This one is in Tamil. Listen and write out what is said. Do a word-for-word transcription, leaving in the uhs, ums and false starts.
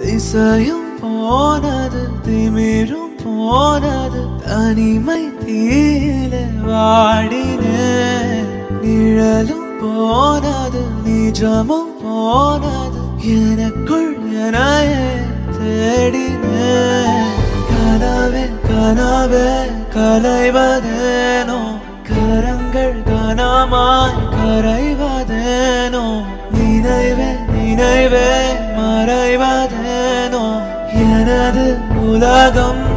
இசையும் போனது திமிரும் போனது தனிமை தீயில வாடினேன் நிழலும் போனது நிஜமும் போனது எனக்குள் எனையே தேடினேன் கனவே கனவே கலைவதேனோ கரங்கள் கனமாய் கரைவதேனோ நினைவே நினைவே மறைவதேனோ எனது உலகம்